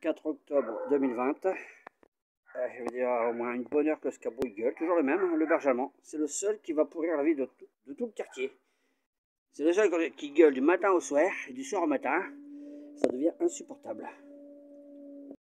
4 octobre 2020. Je veux dire au moins une bonne heure que ce cabot il gueule. Toujours le même, hein, le berger allemand. C'est le seul qui va pourrir la vie de tout le quartier. C'est le seul qui gueule du matin au soir et du soir au matin. Ça devient insupportable.